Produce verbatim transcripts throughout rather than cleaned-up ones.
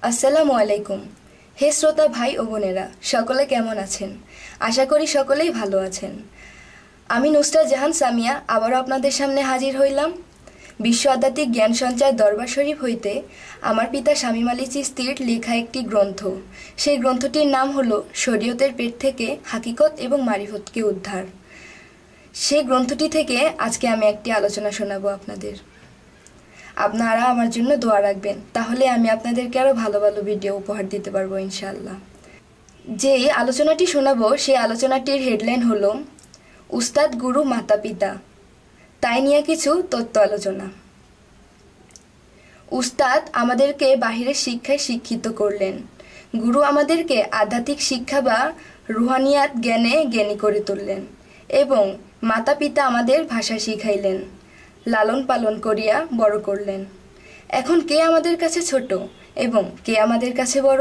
আসসালামু আলাইকুম। হে শ্রোতা ভাই ও বোনেরা, সকলে কেমন আছেন? আশা করি সকলেই ভালো আছেন। আমি নুসরাত জাহান সামিয়া আবারও আপনাদের সামনে হাজির হইলাম বিশ্ব আধ্যাত্মিক জ্ঞান সঞ্চার দরবার শরীফ হইতে আমার পিতা শামীম আলী চিশতির লেখা একটি গ্রন্থ। সেই গ্রন্থটির নাম হলো শরীয়তের পেট থেকে হাকিকত এবং মারিফতকে উদ্ধার। সেই গ্রন্থটি থেকে আজকে আমি একটি আলোচনা শোনাবো আপনাদের। আপনারা আমার জন্য দোয়া রাখবেন, তাহলে আমি আপনাদেরকে আরও ভালো ভালো ভিডিও উপহার দিতে পারবো ইনশাআল্লাহ। যে আলোচনাটি শোনাবো সেই আলোচনাটির হেডলাইন হলো উস্তাদ, গুরু, মাতা পিতা, তাই নিয়ে কিছু তত্ত্ব আলোচনা। উস্তাদ আমাদেরকে বাহিরের শিক্ষায় শিক্ষিত করলেন, গুরু আমাদেরকে আধ্যাত্মিক শিক্ষা বা রুহানিয়াত জ্ঞানে জ্ঞানী করে তুললেন এবং মাতা পিতা আমাদের ভাষা শিখাইলেন, লালন পালন করিয়া বড় করলেন। এখন কে আমাদের কাছে ছোট এবং কে আমাদের কাছে বড়?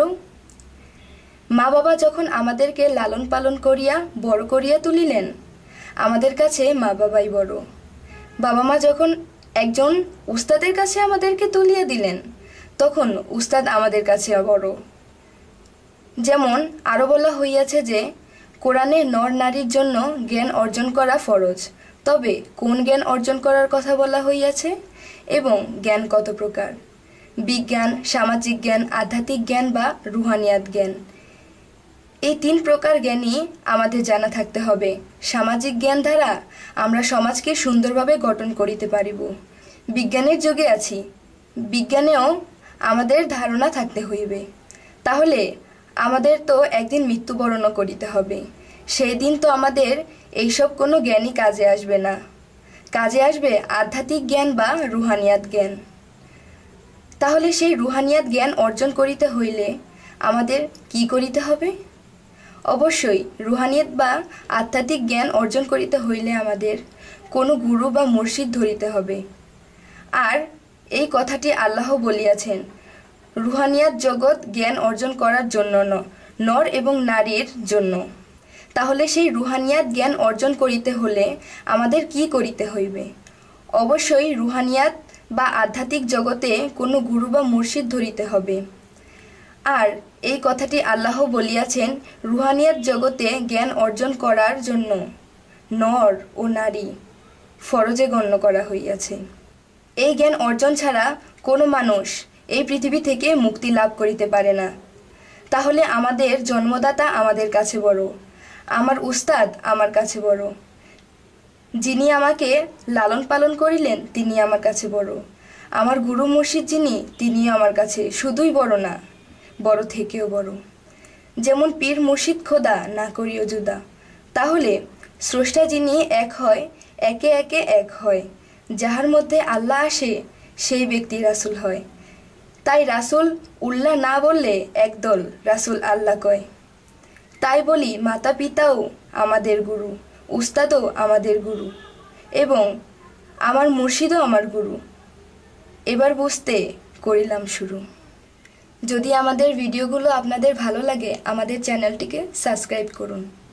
মা বাবা যখন আমাদেরকে লালন পালন করিয়া বড় করিয়া তুলিলেন, আমাদের কাছে মা বাবাই বড়। বাবা মা যখন একজন উস্তাদের কাছে আমাদেরকে তুলিয়া দিলেন, তখন উস্তাদ আমাদের কাছে বড়। যেমন আরও বলা হইয়াছে যে কোরআনে নর নারীর জন্য জ্ঞান অর্জন করা ফরজ, তবে কোন জ্ঞান অর্জন করার কথা বলা হইয়াছে এবং জ্ঞান কত প্রকার? বিজ্ঞান, সামাজিক জ্ঞান, আধ্যাত্মিক জ্ঞান বা রুহানিয়াত জ্ঞান, এই তিন প্রকার জ্ঞানই আমাদের জানা থাকতে হবে। সামাজিক জ্ঞান দ্বারা আমরা সমাজকে সুন্দরভাবে গঠন করিতে পারিব। বিজ্ঞানের যুগে আছি, বিজ্ঞানেও আমাদের ধারণা থাকতে হইবে। তাহলে আমাদের তো একদিন মৃত্যুবরণও করিতে হবে। সেই দিন তো আমাদের এইসব কোনো জ্ঞানই কাজে আসবে না। কাজে আসবে আধ্যাত্মিক জ্ঞান বা রুহানিয়াত জ্ঞান। তাহলে সেই রুহানিয়াত জ্ঞান অর্জন করিতে হইলে আমাদের কি করিতে হবে? অবশ্যই রুহানিয়াত বা আধ্যাত্মিক জ্ঞান অর্জন করিতে হইলে আমাদের কোনো গুরু বা মুর্শিদ ধরিতে হবে। আর এই কথাটি আল্লাহ বলিয়াছেন, রুহানিয়াত জগৎ জ্ঞান অর্জন করার জন্য ন নর এবং নারীর জন্য। তাহলে সেই রুহানিয়াত জ্ঞান অর্জন করিতে হলে আমাদের কি করিতে হইবে? অবশ্যই রুহানিয়াত বা আধ্যাত্মিক জগতে কোনো গুরু বা মুর্শিদ ধরিতে হবে। আর এই কথাটি আল্লাহ বলিয়াছেন, রুহানিয়াত জগতে জ্ঞান অর্জন করার জন্য নর ও নারী ফরজে গণ্য করা হইয়াছে। এই জ্ঞান অর্জন ছাড়া কোনো মানুষ এই পৃথিবী থেকে মুক্তি লাভ করিতে পারে না। তাহলে আমাদের জন্মদাতা আমাদের কাছে বড়, আমার উস্তাদ আমার কাছে বড়, যিনি আমাকে লালন পালন করিলেন তিনি আমার কাছে বড়, আমার গুরু মুর্শিদ যিনি তিনি আমার কাছে শুধুই বড় না, বড় থেকেও বড়। যেমন পীর মুর্শিদ খোদা না করিও জুদা। তাহলে স্রষ্টা যিনি এক হয়, একে একে এক হয়, যাহার মধ্যে আল্লাহ আসে সেই ব্যক্তি রাসুল হয়। তাই রাসুল উল্লাহ না বললে একদল রাসুল আল্লাহ কয়। তাই বলি মাতা পিতাও আমাদের গুরু, উস্তাদও আমাদের গুরু এবং আমার মুর্শিদও আমার গুরু। এবার বুঝতে করিলাম শুরু। যদি আমাদের ভিডিওগুলো আপনাদের ভালো লাগে, আমাদের চ্যানেলটিকে সাবস্ক্রাইব করুন।